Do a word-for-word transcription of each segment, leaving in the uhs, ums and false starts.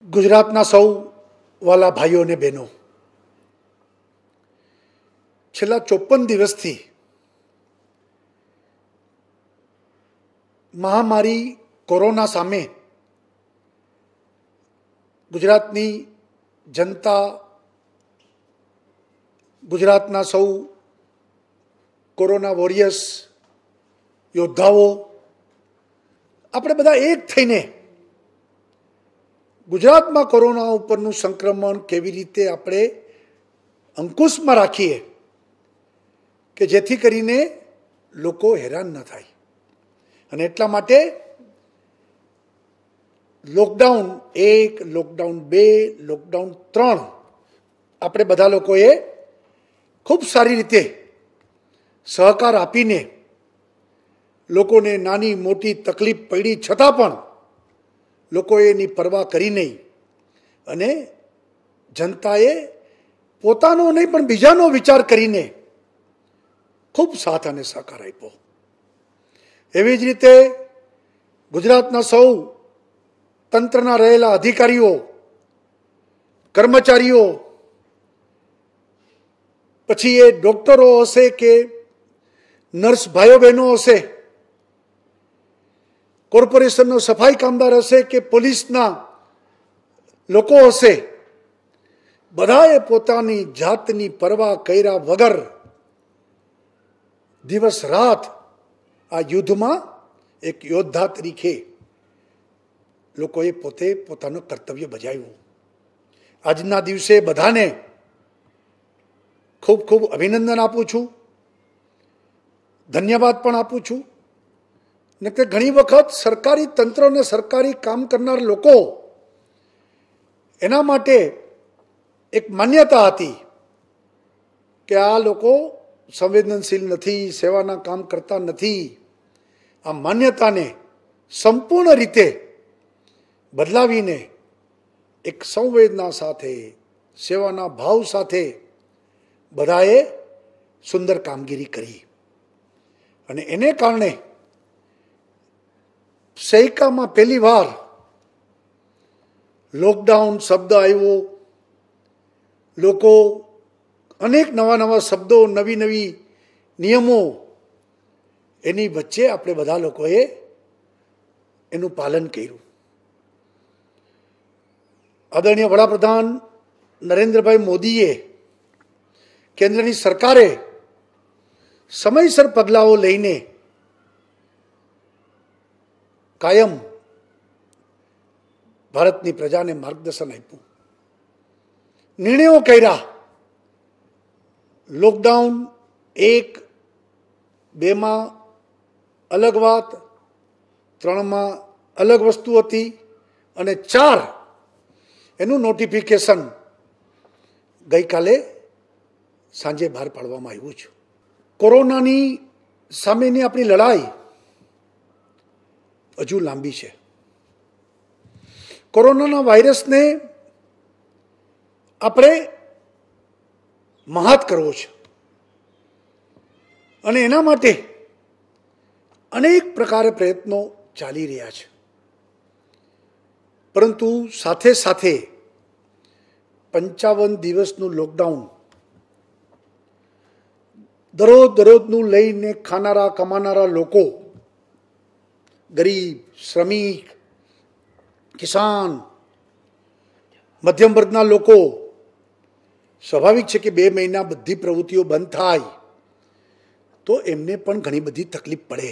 ગુજરાતના સૌ વાલા ભાઈઓ અને બહેનો, છેલ્લા ચોપન દિવસથી મહામારી કોરોના સામે ગુજરાતની જનતા, ગુજરાતના સૌ કોરોના વોરિયર્સ, યોદ્ધાઓ, આપણે બધા એક થઈને ગુજરાતમાં કોરોના ઉપરનું સંક્રમણ કેવી રીતે આપણે અંકુશમાં રાખીએ કે જેથી કરીને લોકો હેરાન ન થાય. અને એટલા માટે લોકડાઉન એક, લોકડાઉન બે, લોકડાઉન ત્રણ આપણે બધા લોકોએ ખૂબ સારી રીતે સહકાર આપીને લોકોને નાની મોટી તકલીફ પડી છતાં પણ લોકોએ એની પરવા કરી નહીં અને જનતાએ પોતાનો નહીં પણ બીજાનો વિચાર કરીને ખૂબ સાથ અને સહકાર આપ્યો. એવી જ રીતે ગુજરાતના સૌ તંત્રના રહેલા અધિકારીઓ, કર્મચારીઓ, પછી એ ડોક્ટરો હશે કે નર્સ ભાઈઓ બહેનો હશે, કોર્પોરેશનનો સફાઈ કામદાર હશે કે પોલીસના લોકો હશે, બધાએ પોતાની જાતની પરવા કર્યા વગર દિવસ રાત આ યુદ્ધમાં એક યોદ્ધા તરીકે લોકોએ પોતે પોતાનું કર્તવ્ય બજાવ્યું. આજના દિવસે બધાને ખૂબ ખૂબ અભિનંદન આપું છું, ધન્યવાદ પણ આપું છું. ને કે ઘણી વખત સરકારી તંત્ર અને સરકારી કામ કરનાર લોકો એના માટે એક માન્યતા હતી કે આ લોકો સંવેદનશીલ નથી, સેવાના કામ કરતા નથી. આ માન્યતાને સંપૂર્ણ રીતે બદલાવીને એક સંવેદના સાથે, સેવાના ભાવ સાથે બધાએ સુંદર કામગીરી કરી. અને એને કારણે સૈકામાં પહેલી વાર લોકડાઉન શબ્દ આવ્યો. લોકો અનેક નવા નવા શબ્દો, નવી નવી નિયમો, એની વચ્ચે આપણે બધા લોકોએ એનું પાલન કર્યું. આદરણીય વડાપ્રધાન નરેન્દ્રભાઈ મોદીએ, કેન્દ્રની સરકારે સમયસર પગલાઓ લઈને કાયમ ભારતની પ્રજાને માર્ગદર્શન આપ્યું, નિર્ણયો કર્યા. લોકડાઉન એક, બેમાં અલગ વાત, ત્રણમાં અલગ વસ્તુ હતી અને ચાર એનું નોટિફિકેશન ગઈકાલે સાંજે બહાર પાડવામાં આવ્યું છે. કોરોનાની સામેની આપણી લડાઈ હજુ લાંબી છે. કોરોનાના વાયરસને આપણે મહાત કરવો છે અને એના માટે અનેક પ્રકારે પ્રયત્નો ચાલી રહ્યા છે. પરંતુ સાથે સાથે પંચાવન દિવસનું લોકડાઉન, દરરોજ દરરોજનું લઈને ખાનારા કમાનારા લોકો, ગરીબ, શ્રમિક, કિસાન, મધ્યમ વર્ગના લોકો, સ્વાભાવિક છે કે બે મહિના બધી પ્રવૃત્તિઓ બંધ થાય તો એમને પણ ઘણી બધી તકલીફ પડે.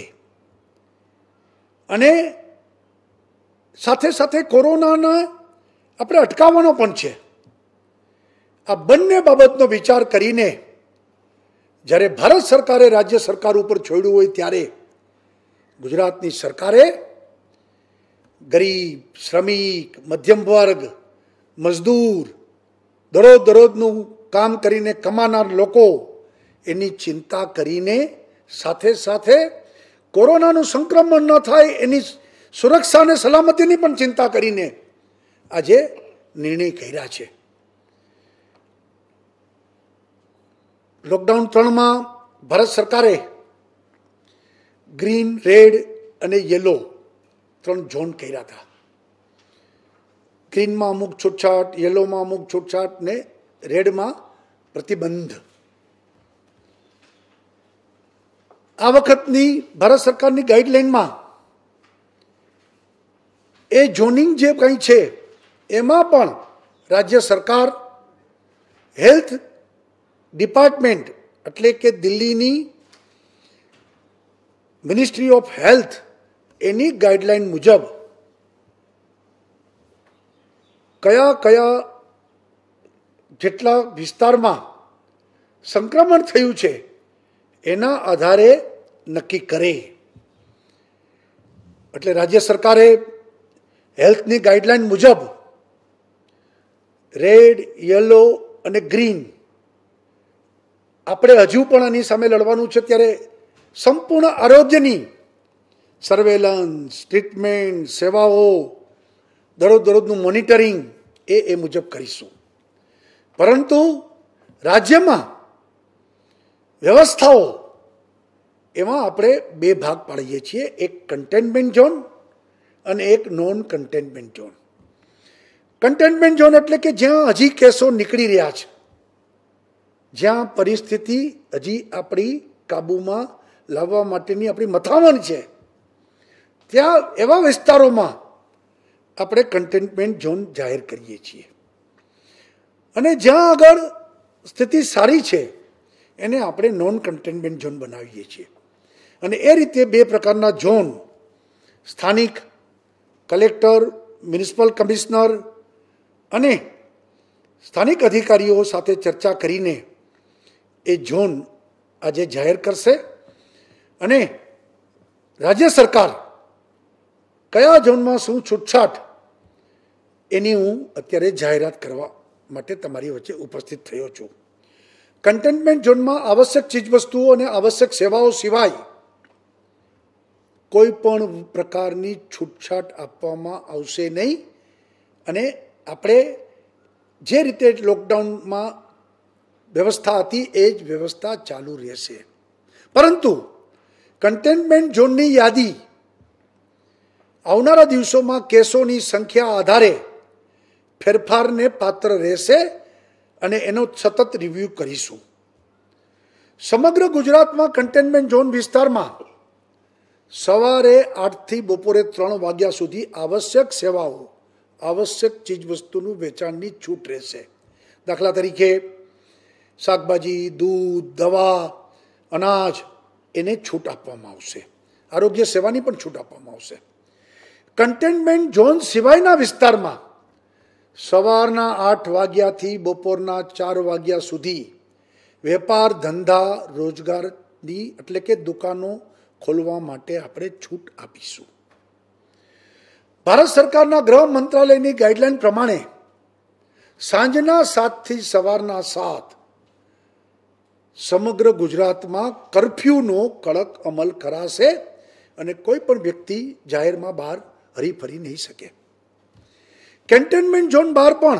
અને સાથે સાથે કોરોનાને આપણે અટકાવવાનો પણ છે. આ બંને બાબતનો વિચાર કરીને જ્યારે ભારત સરકારે રાજ્ય સરકાર ઉપર છોડ્યું હોય ત્યારે ગુજરાતની સરકારે ગરીબ, શ્રમિક, મધ્યમ વર્ગ, મજદૂર, દરરોજ દરરોજનું કામ કરીને કમાનાર લોકો, એની ચિંતા કરીને સાથે સાથે કોરોનાનું સંક્રમણ ન થાય એની સુરક્ષા અને સલામતીની પણ ચિંતા કરીને આજે નિર્ણય કર્યા છે. લોકડાઉન ત્રણમાં ભારત સરકારે ગ્રીન, રેડ અને યલો ત્રણ ઝોન કર્યા હતા. ગ્રીનમાં અમુક છૂટછાટ, યલોમાં અમુક છૂટછાટ ને રેડમાં પ્રતિબંધ. આ વખતની ભારત સરકારની ગાઈડલાઈનમાં એ ઝોનિંગ જે કંઈ છે એમાં પણ રાજ્ય સરકાર, હેલ્થ ડિપાર્ટમેન્ટ એટલે કે દિલ્હીની મિનિસ્ટ્રી ઓફ હેલ્થ એની ગાઈડલાઈન મુજબ કયા કયા જેટલા વિસ્તારમાં સંક્રમણ થયું છે એના આધારે નક્કી કરે. એટલે રાજ્ય સરકારે હેલ્થની ગાઈડલાઈન મુજબ રેડ, યલો અને ગ્રીન આપણે હજુ પણ આની સામે લડવાનું છે. ત્યારે સંપૂર્ણ આરોગ્યની સર્વેલન્સ, ટ્રીટમેન્ટ, સેવાઓ, દરરોજ દરરોજનું મોનિટરિંગ એ એ મુજબ કરીશું. પરંતુ રાજ્યમાં વ્યવસ્થાઓ એમાં આપણે બે ભાગ પાડીએ છીએ, એક કન્ટેનમેન્ટ ઝોન અને એક non containment zone. Containment zone એટલે કે જ્યાં હજી કેસો નીકળી રહ્યા છે, જ્યાં પરિસ્થિતિ હજી આપણી કાબૂમાં લાવવા માટેની આપણી મથામણ છે, ત્યાં એવા વિસ્તારોમાં આપણે કન્ટેનમેન્ટ ઝોન જાહેર કરીએ છીએ. અને જ્યાં આગળ સ્થિતિ સારી છે એને આપણે નોન કન્ટેનમેન્ટ ઝોન બનાવીએ છીએ. અને એ રીતે બે પ્રકારના ઝોન, સ્થાનિક કલેક્ટર, મ્યુનિસિપલ કમિશનર અને સ્થાનિક અધિકારીઓ સાથે ચર્ચા કરીને એ ઝોન આજે જાહેર કરશે. અને રાજ્ય સરકાર કયા ઝોનમાં શું છૂટછાટ એની હું અત્યારે જાહેરાત કરવા માટે તમારી વચ્ચે ઉપસ્થિત થયો છું. કન્ટેનમેન્ટ ઝોનમાં આવશ્યક ચીજવસ્તુઓ અને આવશ્યક સેવાઓ સિવાય કોઈ પણ પ્રકારની છૂટછાટ આપવામાં આવશે નહીં. અને આપણે જે રીતે લોકડાઉનમાં વ્યવસ્થા હતી એ જ વ્યવસ્થા ચાલુ રહેશે. પરંતુ કન્ટેનમેન્ટ ઝોનની યાદી આવનારા દિવસોમાં કેસોની સંખ્યા આધારે ફેરફારને પાત્ર રહેશે અને એનો સતત રિવ્યુ કરીશું. સમગ્ર ગુજરાતમાં કન્ટેનમેન્ટ ઝોન વિસ્તારમાં સવારે આઠથી બપોરે ત્રણ વાગ્યા સુધી આવશ્યક સેવાઓ, આવશ્યક ચીજવસ્તુનું વેચાણની છૂટ રહેશે. દાખલા તરીકે શાકભાજી, દૂધ, દવા, અનાજ એને છૂટ આપવામાં આવશે. આરોગ્ય સેવાની પણ છૂટ આપવામાં આવશે. કન્ટેનમેન્ટ ઝોન સિવાયના વિસ્તારમાં સવારના આઠ વાગ્યાથી બપોરના ચાર વાગ્યા સુધી વેપાર, ધંધા, રોજગારની એટલે કે દુકાનો ખોલવા માટે આપણે છૂટ આપીશું. ભારત સરકારના ગૃહ મંત્રાલયની ગાઈડલાઈન પ્રમાણે સાંજના સાતથી સવારના સાત સમગ્ર ગુજરાતમાં કર્ફ્યુનો કડક અમલ કરાશે અને કોઈ પણ વ્યક્તિ જાહેરમાં બહાર હરીફરી નહીં શકે. કન્ટેનમેન્ટ ઝોન બહાર પણ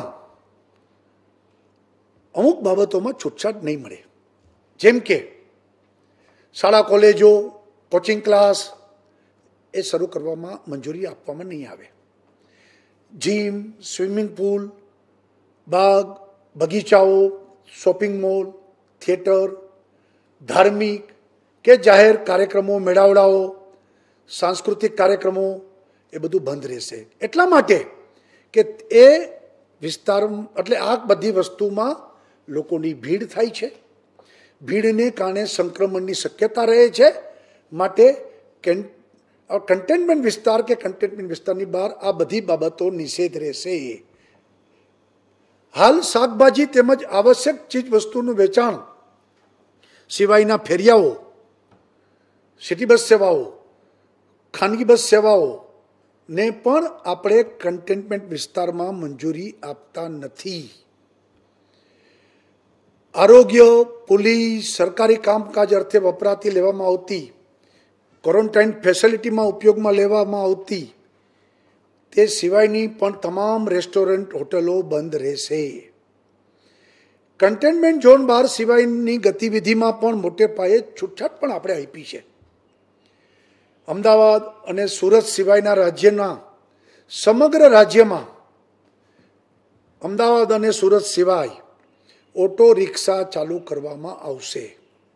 અમુક બાબતોમાં છૂટછાટ નહીં મળે. જેમ કે શાળા, કોલેજો, કોચિંગ ક્લાસ એ શરૂ કરવામાં મંજૂરી આપવામાં નહીં આવે. જીમ, સ્વિમિંગ પુલ, બાગ, બગીચાઓ, શોપિંગ મોલ, થિયેટર, ધાર્મિક કે જાહેર કાર્યક્રમો, મેળાવડાઓ, સાંસ્કૃતિક કાર્યક્રમો એ બધું બંધ રહેશે. એટલા માટે કે એ વિસ્તાર એટલે આ બધી વસ્તુમાં લોકોની ભીડ થાય છે. ભીડને કારણે સંક્રમણની શક્યતા રહે છે. માટે કન્ટેનમેન્ટ વિસ્તાર કે કન્ટેનમેન્ટ વિસ્તારની બહાર આ બધી બાબતો નિષેધ રહેશે. હાલ શાકભાજી તેમજ આવશ્યક ચીજ વસ્તુનું વેચાણ સિવાયના ફેરિયાઓ, સિટી બસ સેવાઓ, ખાનગી બસ સેવાઓ ને પણ આપણે કન્ટેનમેન્ટ વિસ્તારમાં મંજૂરી આપતા નથી. આરોગ્ય, પોલીસ, સરકારી કામકાજ અર્થે વપરાતી લેવામાં આવતી, ક્વોરન્ટાઇન ફેસિલિટીમાં ઉપયોગમાં લેવામાં આવતી તે સિવાયની પણ તમામ રેસ્ટોરન્ટ, હોટલો બંધ રહેશે. કન્ટેનમેન્ટ ઝોન બહાર સિવાયની ગતિવિધિમાં પણ મોટે પાયે છૂટછાટ પણ આપણે આપી છે. અમદાવાદ અને સુરત સિવાયના રાજ્યના સમગ્ર રાજ્યમાં અમદાવાદ અને સુરત સિવાય ઓટો રિક્ષા ચાલુ કરવામાં આવશે.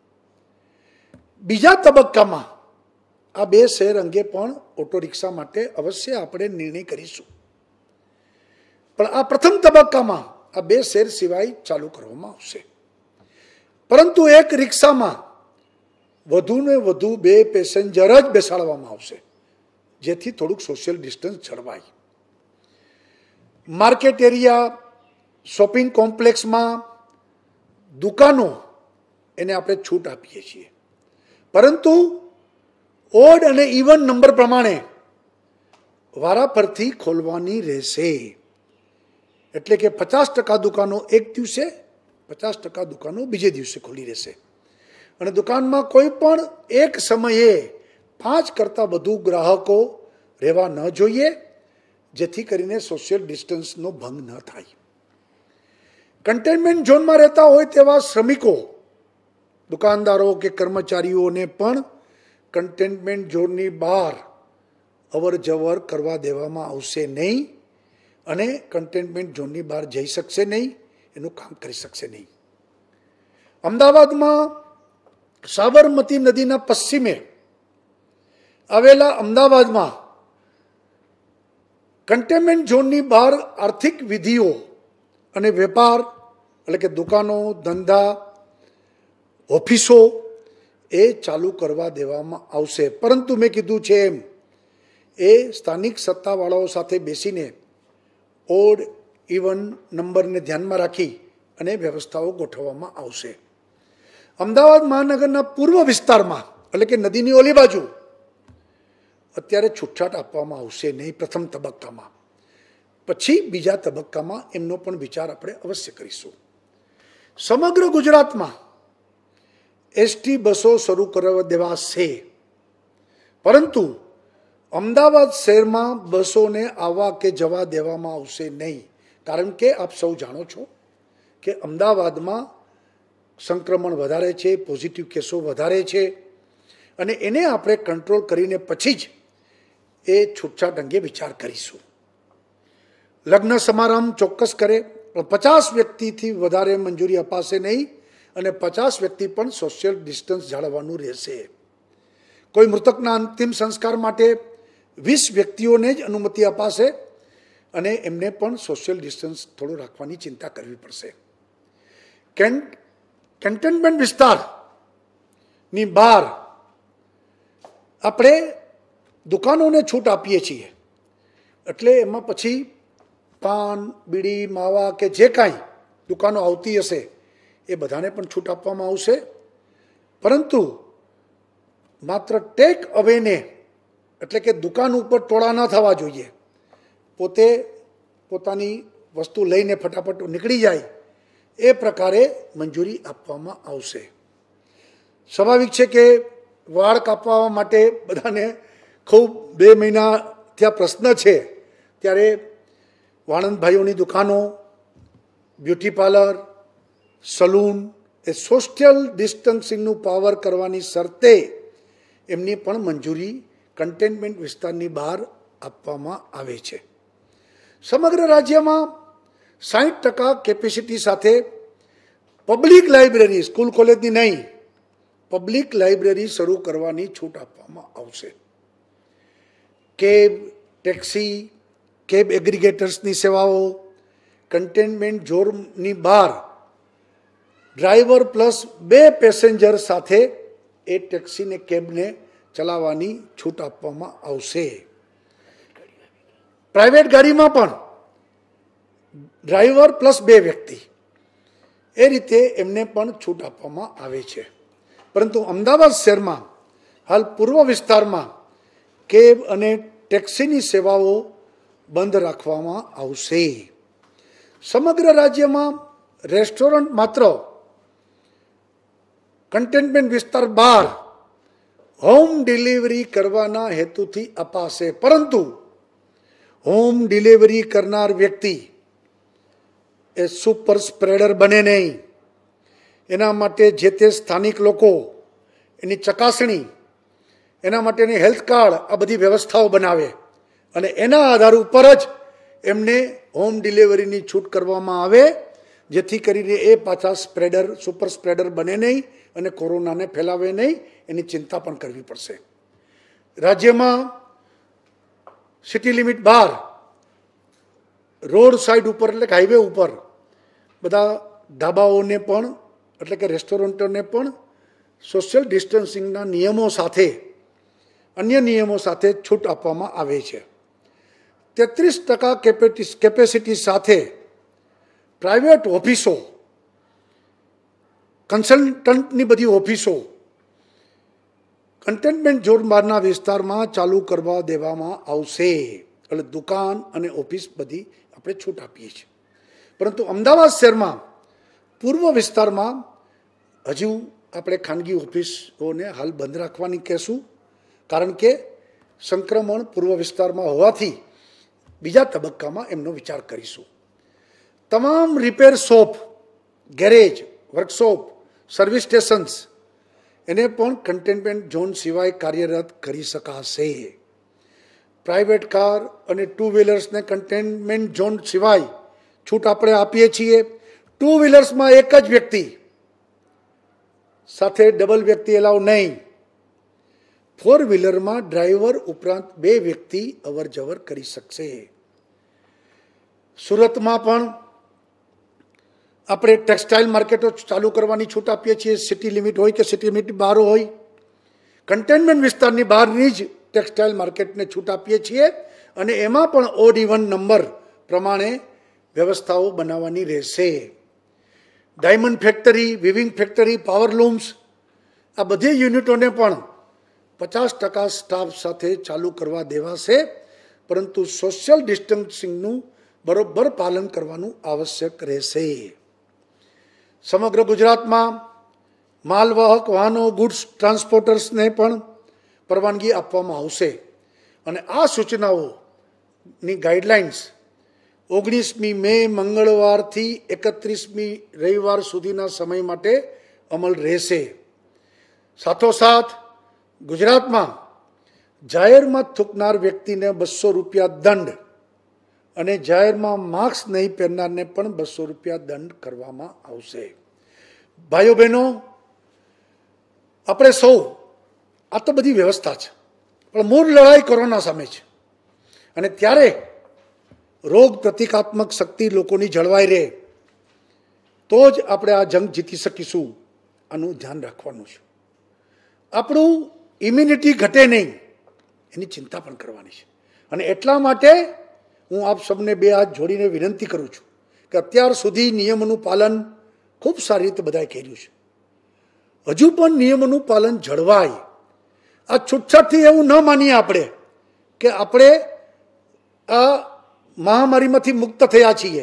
બીજા તબક્કામાં આ બે શહેર અંગે પણ ઓટો રિક્ષા માટે અવશ્ય આપણે નિર્ણય કરીશું. પણ આ પ્રથમ તબક્કામાં આ બે શહેર સિવાય ચાલુ કરવામાં આવશે. પરંતુ એક રિક્ષામાં વધુ ને વધુ બે પેસેન્જર જ બેસાડવામાં આવશે, જેથી થોડુંક સોશિયલ ડિસ્ટન્સ જળવાય. માર્કેટ એરિયા, શોપિંગ કોમ્પ્લેક્સમાં દુકાનો એને આપણે છૂટ આપીએ છીએ, પરંતુ ઓડ અને ઇવન નંબર પ્રમાણે વારાફરતી ખોલવાની રહેશે. એટલે કે પચાસ ટકા દુકાનો એક દિવસે, પચાસ ટકા દુકાનો બીજે દિવસે ખુલ્લી રહેશે. અને દુકાનમાં કોઈ પણ એક સમયે પાંચ કરતાં વધુ ગ્રાહકો રહેવા ન જોઈએ, જેથી કરીને સોશિયલ ડિસ્ટન્સનો ભંગ ન થાય. કન્ટેનમેન્ટ ઝોનમાં રહેતા હોય તેવા શ્રમિકો, દુકાનદારો કે કર્મચારીઓને પણ કન્ટેનમેન્ટ ઝોનની બહાર અવર જવર કરવા દેવામાં આવશે નહીં અને કન્ટેનમેન્ટ ઝોનની બહાર જઈ શકશે નહીં, એનું કામ કરી શકશે નહીં. અમદાવાદમાં સાબરમતી નદીના પશ્ચિમે આવેલા અમદાવાદમાં કન્ટેનમેન્ટ ઝોનની બહાર આર્થિક વિધિઓ અને વેપાર એટલે કે દુકાનો, ધંધા, ઓફિસો એ ચાલુ કરવા દેવામાં આવશે. પરંતુ મેં કીધું છે એમ એ સ્થાનિક સત્તાવાળાઓ સાથે બેસીને ઓડ ઇવન નંબરને ધ્યાનમાં રાખી અને વ્યવસ્થાઓ ગોઠવવામાં આવશે. અમદાવાદ મહાનગરના પૂર્વ વિસ્તારમાં એટલે કે નદીની ઓલી બાજુ અત્યારે છૂટછાટ આપવામાં આવશે નહીં પ્રથમ તબક્કામાં. પછી બીજા તબક્કામાં એમનો પણ વિચાર આપણે અવશ્ય કરીશું. સમગ્ર ગુજરાતમાં એસટી બસો શરૂ કરવા દેવાશે, પરંતુ અમદાવાદ શહેરમાં બસોને આવવા કે જવા દેવામાં આવશે નહીં. કારણ કે આપ સૌ જાણો છો કે અમદાવાદમાં સંક્રમણ વધારે છે, પોઝિટિવ કેસો વધારે છે, અને એને આપણે કંટ્રોલ કરીને પછી જ એ છૂટછાટ અંગે વિચાર કરીશું. લગ્ન સમારંભ ચોક્કસ કરે, પણ પચાસ વ્યક્તિથી વધારે મંજૂરી અપાશે નહીં અને પચાસ વ્યક્તિ પણ સોશિયલ ડિસ્ટન્સ જાળવવાનું રહેશે. કોઈ મૃતકના અંતિમ સંસ્કાર માટે વીસ વ્યક્તિઓને જ અનુમતિ અપાશે અને એમને પણ સોશિયલ ડિસ્ટન્સ થોડું રાખવાની ચિંતા કરવી પડશે. કેન્ટ કેન્ટનમેન્ટ વિસ્તારની બહાર આપણે દુકાનોને છૂટ આપીએ છીએ, એટલે એમાં પછી પાન, બીડી, માવા કે જે કાંઈ દુકાનો આવતી હશે એ બધાને પણ છૂટ આપવામાં આવશે. પરંતુ માત્ર ટેક અવેને એટલે કે દુકાન ઉપર ટોળા ન થવા જોઈએ, પોતે પોતાની વસ્તુ લઈને ફટાફટ નીકળી જાય એ પ્રકારે મંજૂરી આપવામાં આવશે. સ્વાભાવિક છે કે વાળ કાપવા માટે બધાને ખૂબ બે મહિના ત્યાં પ્રશ્ન છે, ત્યારે વાણંદભાઈઓની દુકાનો, બ્યુટી પાર્લર, સલૂન એ સોશિયલ ડિસ્ટન્સિંગનું પાવર કરવાની શરતે એમની પણ મંજૂરી કન્ટેનમેન્ટ વિસ્તારની બહાર આપવામાં આવે છે. સમગ્ર રાજ્યમાં સાઠ ટકા કેપેસિટી સાથે પબ્લિક લાઇબ્રેરી, સ્કૂલ કોલેજની નહીં, પબ્લિક લાઇબ્રેરી શરૂ કરવાની છૂટ આપવામાં આવશે. કેબ, ટેક્સી, કેબ એગ્રીગેટર્સની સેવાઓ, કન્ટેનમેન્ટ ઝોનની બહાર ડ્રાઈવર પ્લસ બે પેસેન્જર સાથે એ ટેક્સીને, કેબને ચલાવવાની છૂટ આપવામાં આવશે. પ્રાઇવેટ ગાડીમાં પણ ડ્રાઈવર પ્લસ બે વ્યક્તિ એ રીતે એમને પણ છૂટ આપવામાં આવે છે. પરંતુ અમદાવાદ શહેરમાં હાલ પૂર્વ વિસ્તારમાં કેબ અને ટેક્સીની સેવાઓ બંધ રાખવામાં આવશે. સમગ્ર રાજ્યમાં રેસ્ટોરન્ટ માત્ર કન્ટેનમેન્ટ વિસ્તાર બહાર હોમ ડિલિવરી કરવાના હેતુથી અપાશે, પરંતુ હોમ ડિલિવરી કરનાર વ્યક્તિ એ સુપર સ્પ્રેડર બને નહીં. એના માટે જે તે સ્થાનિક લોકો એની ચકાસણી, એના માટેની હેલ્થ કાર્ડ, આ બધી વ્યવસ્થાઓ બનાવે અને એના આધાર ઉપર જ એમને હોમ ડિલિવરીની છૂટ કરવામાં આવે, જેથી કરીને એ પાછા સ્પ્રેડર સુપર સ્પ્રેડર બને નહીં અને કોરોનાને ફેલાવે નહીં, એની ચિંતા પણ કરવી પડશે. રાજ્યમાં સિટી લિમિટ બહાર રોડ સાઈડ ઉપર એટલે કે હાઈવે ઉપર બધા ધાબાઓને પણ એટલે કે રેસ્ટોરન્ટોને પણ સોશિયલ ડિસ્ટન્સિંગના નિયમો સાથે અન્ય નિયમો સાથે છૂટ આપવામાં આવે છે. તેત્રીસ ટકા કેપેસિટી સાથે પ્રાઇવેટ ઓફિસો, કન્સલ્ટન્ટની બધી ઓફિસો કન્ટેનમેન્ટ ઝોન બહારના વિસ્તારમાં ચાલુ કરવા દેવામાં આવશે. એટલે દુકાન અને ઓફિસ બધી આપણે છૂટ આપીએ છીએ. પરંતુ અમદાવાદ શહેરમાં પૂર્વ વિસ્તારમાં હજુ આપણે ખાનગી ઓફિસોને હાલ બંધ રાખવાની કહેશું, કારણ કે સંક્રમણ પૂર્વ વિસ્તારમાં હોવાથી બીજા તબક્કામાં એમનો વિચાર કરીશું. તમામ repair shop, garage, workshop, service stations એને પણ કન્ટેનમેન્ટ ઝોન સિવાય કાર્યરત કરી શકાશે. પ્રાઇવેટ કાર અને ટુ વ્હીલર્સને કન્ટેનમેન્ટ ઝોન સિવાય છૂટ આપણે આપીએ છીએ. ટુ વ્હીલર્સમાં એક જ વ્યક્તિ સાથે ડબલ વ્યક્તિ એલાવ નહીં. ફોર વ્હીલરમાં ડ્રાઈવર ઉપરાંત બે વ્યક્તિ અવર જવર કરી શકશે. સુરતમાં પણ આપણે ટેક્સટાઇલ માર્કેટો ચાલુ કરવાની છૂટ આપીએ છીએ. સિટી લિમિટ હોય કે સિટી લિમિટ બહાર હોય, કન્ટેનમેન્ટ વિસ્તારની બહારની જ ટેક્સટાઇલ માર્કેટને છૂટ આપીએ છીએ અને એમાં પણ ઓડ ઇવન નંબર પ્રમાણે વ્યવસ્થાઓ બનાવવાની રહેશે. Diamond factory, weaving factory, powerlooms આ બધી યુનિટોને પણ પચાસ ટકા સ્ટાફ સાથે ચાલુ કરવા દેવાશે, પરંતુ સોશિયલ ડિસ્ટન્સિંગનું બરોબર પાલન કરવાનું આવશ્યક રહેશે. સમગ્ર ગુજરાતમાં માલવાહક વાહનો, ગુડ્સ ટ્રાન્સપોર્ટર્સને પણ પરવાનગી આપવામાં આવશે અને આ સૂચનાઓની ગાઈડલાઇન્સ ઓગણીસમી મે મંગળવારથી એકત્રીસમી રવિવાર સુધીના સમય માટે અમલ રહેશે. સાથોસાથ ગુજરાતમાં જાહેરમાં થૂકનાર વ્યક્તિને બસો રૂપિયા દંડ અને જાહેરમાં માસ્ક નહીં પહેરનારને પણ બસો રૂપિયા દંડ કરવામાં આવશે. ભાઈઓ બહેનો, આપણે સૌ આ તો બધી વ્યવસ્થા છે, પણ મૂળ લડાઈ કોરોના સામે છે અને ત્યારે રોગ પ્રતિકાત્મક શક્તિ લોકોની જળવાઈ રહે તો જ આપણે આ જંગ જીતી શકીશું. આનું ધ્યાન રાખવાનું છે. આપણું ઇમ્યુનિટી ઘટે નહીં એની ચિંતા પણ કરવાની છે અને એટલા માટે હું આપ સૌને બે હાથ જોડીને વિનંતી કરું છું કે અત્યાર સુધી નિયમોનું પાલન ખૂબ સારી રીતે બધાએ કર્યું છે. હજુ પણ નિયમોનું પાલન જળવાય. આ છૂટછાટથી એવું ન માનીએ આપણે કે આપણે આ મહામારીમાંથી મુક્ત થયા છીએ.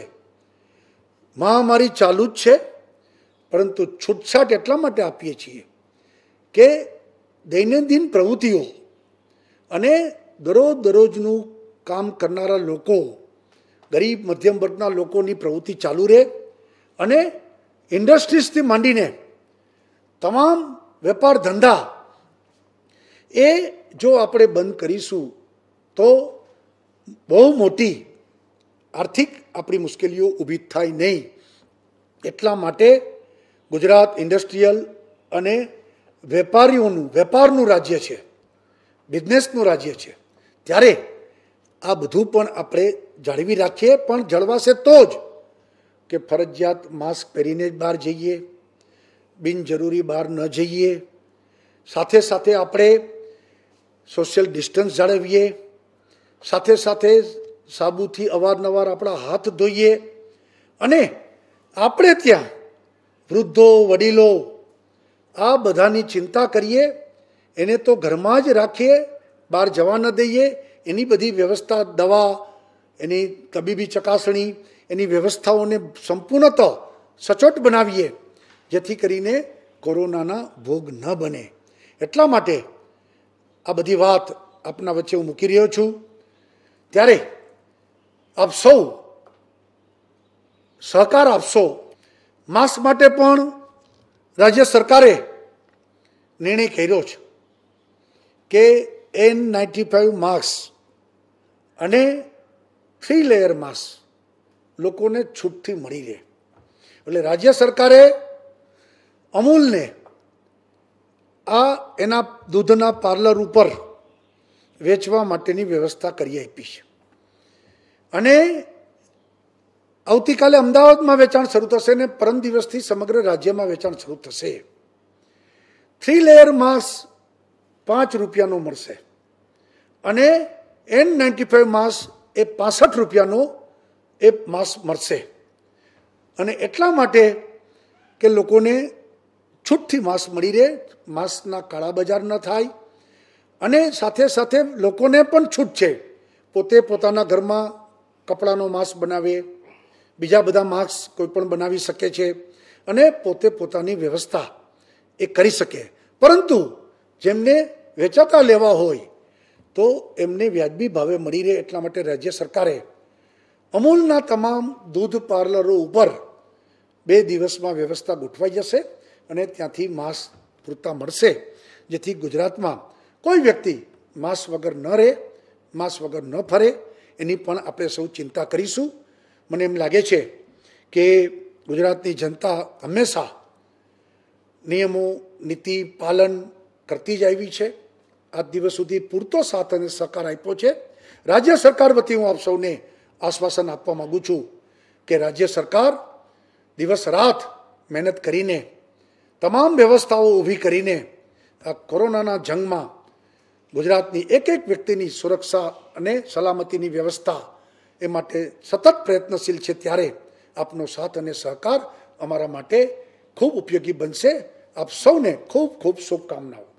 મહામારી ચાલુ જ છે, પરંતુ છૂટછાટ એટલા માટે આપીએ છીએ કે દૈનંદિન પ્રવૃત્તિઓ અને દરરોજ દરરોજનું કામ કરનારા લોકો, ગરીબ મધ્યમ વર્ગના લોકોની પ્રવૃત્તિ ચાલુ રહે અને ઇન્ડસ્ટ્રીઝથી માંડીને તમામ વેપાર ધંધા એ જો આપણે બંધ કરીશું તો બહુ મોટી આર્થિક આપણી મુશ્કેલીઓ ઊભી થાય નહીં. એટલા માટે ગુજરાત ઇન્ડસ્ટ્રીયલ અને વેપારીઓનું વેપારનું રાજ્ય છે, બિઝનેસનું રાજ્ય છે, ત્યારે આ બધું પણ આપણે જાળવી રાખીએ. પણ જળવાશે તો જ કે ફરજિયાત માસ્ક પહેરીને જ બહાર જઈએ, બિનજરૂરી બહાર ન જઈએ, સાથે સાથે આપણે સોશિયલ ડિસ્ટન્સ જાળવીએ, સાથે સાથે સાબુથી અવારનવાર આપણા હાથ ધોઈએ અને આપણે ત્યાં વૃદ્ધો, વડીલો આ બધાની ચિંતા કરીએ. એને તો ઘરમાં જ રાખીએ, બહાર જવા ન દઈએ. એની બધી વ્યવસ્થા, દવા, એની તબીબી ચકાસણી, એની વ્યવસ્થાઓને સંપૂર્ણત સચોટ બનાવીએ જેથી કરીને કોરોનાના ભોગ ન બને. એટલા માટે આ બધી વાત આપના વચ્ચે હું મૂકી રહ્યો છું. ત્યારે આપ સૌ સહકાર આપશો. માસ્ક માટે પણ રાજ્ય સરકારે નિર્ણય કર્યો છે કે એન નાઇન્ટી ફાઇવ માસ્ક અને થ્રી લેયર માસ્ક લોકોને છૂટથી મળી રહે, એટલે રાજ્ય સરકારે અમૂલને આ એના દૂધના પાર્લર ઉપર વેચવા માટેની વ્યવસ્થા કરી આપી છે. અને આવતીકાલે અમદાવાદમાં વેચાણ શરૂ થશે ને પરમ દિવસથી સમગ્ર રાજ્યમાં વેચાણ શરૂ થશે. થ્રી લેયર માસ્ક પાંચ રૂપિયાનો મળશે અને એન નાઇન્ટી ફાઈવ માસ્ક એ પાસઠ રૂપિયાનો એ માસ્ક મળશે. અને એટલા માટે કે લોકોને છૂટથી માસ્ક મળી રહે, માસ્કના કાળા બજાર ન થાય, અને સાથે સાથે લોકોને પણ છૂટ છે, પોતે પોતાના ઘરમાં કપડાનો માસ્ક બનાવે, બીજા બધા માસ્ક કોઈ પણ બનાવી શકે છે અને પોતે પોતાની વ્યવસ્થા એ કરી શકે. પરંતુ જેમને વેચાતા લેવા હોય તો એમને વ્યાજબી ભાવે મળી રહે એટલા માટે રાજ્ય સરકારે અમૂલના તમામ દૂધ પાર્લરો ઉપર બે દિવસમાં વ્યવસ્થા ગોઠવાઈ જશે અને ત્યાંથી માસ્ક પૂરતા મળશે, જેથી ગુજરાતમાં કોઈ વ્યક્તિ માસ્ક વગર ન રહે, માસ્ક વગર ન ફરે, એની પણ આપણે સૌ ચિંતા કરીશું. મને એમ લાગે છે કે ગુજરાતની જનતા હંમેશા નિયમો નીતિ પાલન કરતી જ આવી છે. આજ દિવસ સુધી પૂરતો સાથ અને સહકાર આપ્યો છે. રાજ્ય સરકાર વતી હું આપ સૌને આશ્વાસન આપવા માગું છું કે રાજ્ય સરકાર દિવસ રાત મહેનત કરીને તમામ વ્યવસ્થાઓ ઊભી કરીને આ કોરોનાના જંગમાં ગુજરાતની એક એક વ્યક્તિની સુરક્ષા અને સલામતીની વ્યવસ્થા એ માટે સતત પ્રયત્નશીલ છે. ત્યારે આપનો સાથ અને સહકાર અમારા માટે ખૂબ ઉપયોગી બનશે. આપ સૌને ખૂબ ખૂબ શુભકામનાઓ.